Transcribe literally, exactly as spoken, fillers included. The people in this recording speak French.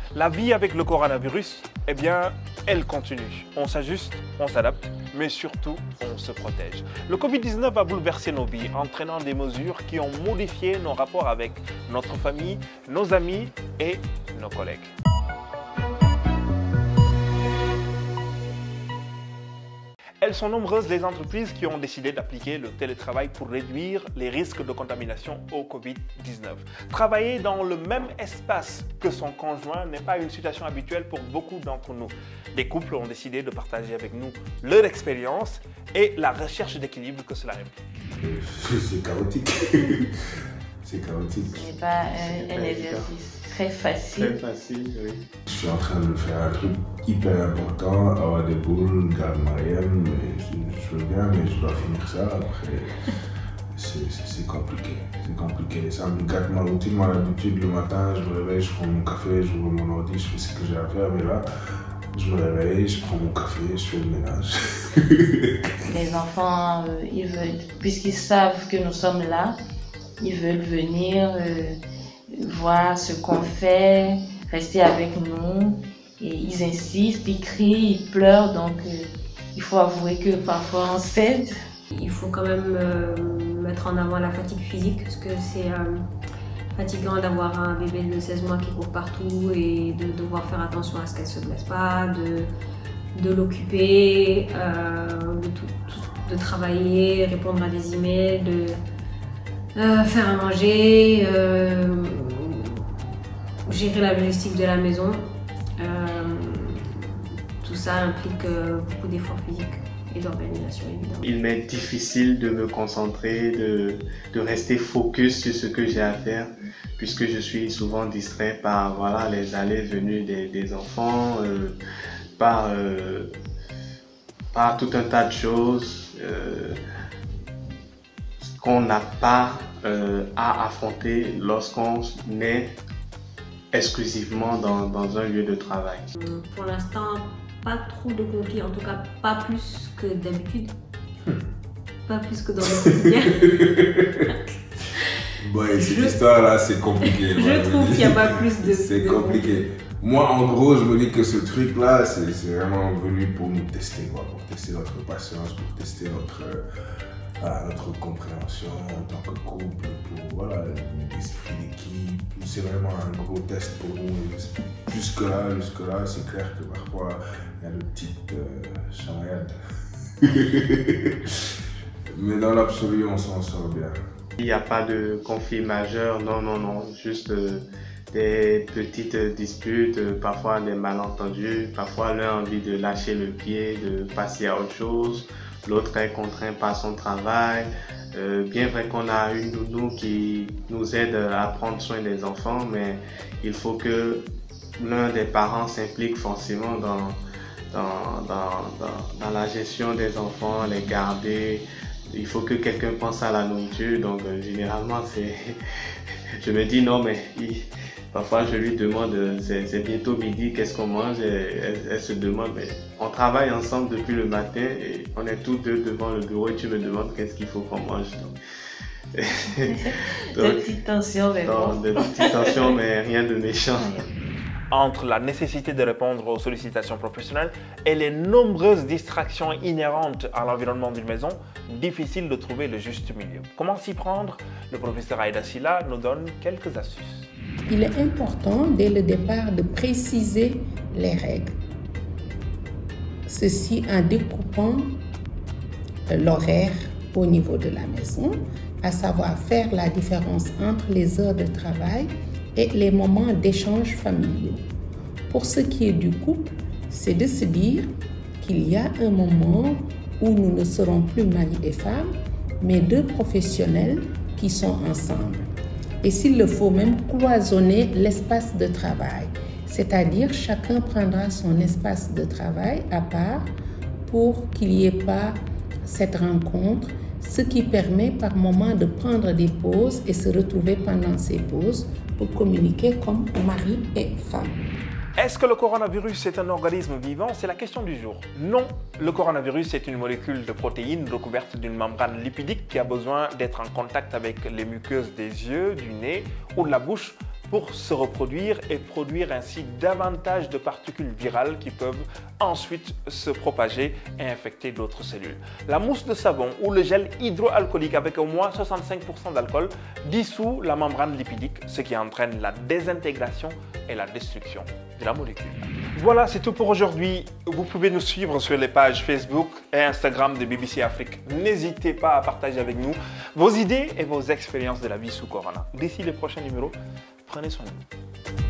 La vie avec le coronavirus, eh bien, elle continue. On s'ajuste, on s'adapte, mais surtout, on se protège. Le Covid dix-neuf a bouleversé nos vies, entraînant des mesures qui ont modifié nos rapports avec notre famille, nos amis et nos collègues. Elles sont nombreuses les entreprises qui ont décidé d'appliquer le télétravail pour réduire les risques de contamination au Covid dix-neuf. Travailler dans le même espace que son conjoint n'est pas une situation habituelle pour beaucoup d'entre nous. Des couples ont décidé de partager avec nous leur expérience et la recherche d'équilibre que cela implique. C'est chaotique. C'est chaotique. Ce n'est pas un, un exercice très facile. Très facile, oui. Je suis en train de faire un truc hyper important, avoir des boules, une garde marienne, mais je, je veux bien, mais je dois finir ça. Après, c'est compliqué. C'est compliqué. Ça me gâte ma routine. Moi, d'habitude, le matin, je me réveille, je prends mon café, je ouvre mon ordi, je fais ce que j'ai à faire. Mais là, je me réveille, je prends mon café, je fais le ménage. Les enfants, euh, ils veulent, puisqu'ils savent que nous sommes là, ils veulent venir euh, voir ce qu'on fait, rester avec nous. Et ils insistent, ils crient, ils pleurent. Donc, euh, il faut avouer que parfois on cède. Il faut quand même euh, mettre en avant la fatigue physique, parce que c'est euh, fatigant d'avoir un bébé de seize mois qui court partout et de devoir faire attention à ce qu'elle ne se blesse pas, de, de l'occuper, euh, de, tout, de travailler, répondre à des emails, de euh, faire à manger, euh, gérer la logistique de la maison. Euh, tout ça implique euh, beaucoup d'efforts physiques et d'organisation, évidemment. Il m'est difficile de me concentrer, de, de rester focus sur ce que j'ai à faire, puisque je suis souvent distrait par voilà, les allées et venues des, des enfants, euh, par, euh, par tout un tas de choses euh, qu'on n'a pas euh, à affronter lorsqu'on est exclusivement dans, dans un lieu de travail. Pour l'instant, pas trop de conflits, en tout cas pas plus que d'habitude, hmm. pas plus que dans le quotidien. Bon, et cette histoire-là, c'est compliqué. Je ouais, trouve qu'il n'y a pas plus de... C'est compliqué. Moi, en gros, je me dis que ce truc-là, c'est vraiment venu pour nous tester, quoi, pour tester notre patience, pour tester notre... Euh, Voilà, notre compréhension en tant que couple, pour voilà, l'esprit d'équipe. C'est vraiment un gros test pour nous. Jusque-là, jusque-là, c'est clair que parfois, il y a de petites euh, chamaillades. Mais dans l'absolu, on s'en sort bien. Il n'y a pas de conflit majeur, non, non, non. Juste euh, des petites disputes, euh, parfois des malentendus. Parfois, l'un a envie de lâcher le pied, de passer à autre chose. L'autre est contraint par son travail. Euh, bien vrai qu'on a une nounou qui nous aide à prendre soin des enfants, mais il faut que l'un des parents s'implique forcément dans, dans, dans, dans, dans la gestion des enfants, les garder. Il faut que quelqu'un pense à la nourriture, donc euh, généralement c'est... je me dis non mais... Il... Parfois, je lui demande, c'est bientôt midi, qu'est-ce qu'on mange? Elle, elle se demande, mais on travaille ensemble depuis le matin et on est tous deux devant le bureau et tu me demandes qu'est-ce qu'il faut qu'on mange. Donc, de petites tensions, mais bon. De petites tensions, mais rien de méchant. Entre la nécessité de répondre aux sollicitations professionnelles et les nombreuses distractions inhérentes à l'environnement d'une maison, difficile de trouver le juste milieu. Comment s'y prendre? Le professeur Aïda Sylla nous donne quelques astuces. Il est important dès le départ de préciser les règles. Ceci en découpant l'horaire au niveau de la maison, à savoir faire la différence entre les heures de travail et les moments d'échange familiaux. Pour ce qui est du couple, c'est de se dire qu'il y a un moment où nous ne serons plus mari et femme, mais deux professionnels qui sont ensemble. Et s'il le faut, même cloisonner l'espace de travail. C'est-à-dire chacun prendra son espace de travail à part pour qu'il n'y ait pas cette rencontre, ce qui permet par moment de prendre des pauses et se retrouver pendant ces pauses pour communiquer comme mari et femme. Est-ce que le coronavirus est un organisme vivant? C'est la question du jour. Non, le coronavirus est une molécule de protéines recouverte d'une membrane lipidique qui a besoin d'être en contact avec les muqueuses des yeux, du nez ou de la bouche pour se reproduire et produire ainsi davantage de particules virales qui peuvent ensuite se propager et infecter d'autres cellules. La mousse de savon ou le gel hydroalcoolique avec au moins soixante-cinq pour cent d'alcool dissout la membrane lipidique, ce qui entraîne la désintégration et la destruction de la molécule. Voilà, c'est tout pour aujourd'hui. Vous pouvez nous suivre sur les pages Facebook et Instagram de B B C Afrique. N'hésitez pas à partager avec nous vos idées et vos expériences de la vie sous Corona. D'ici les prochains numéros, prenez soin de vous.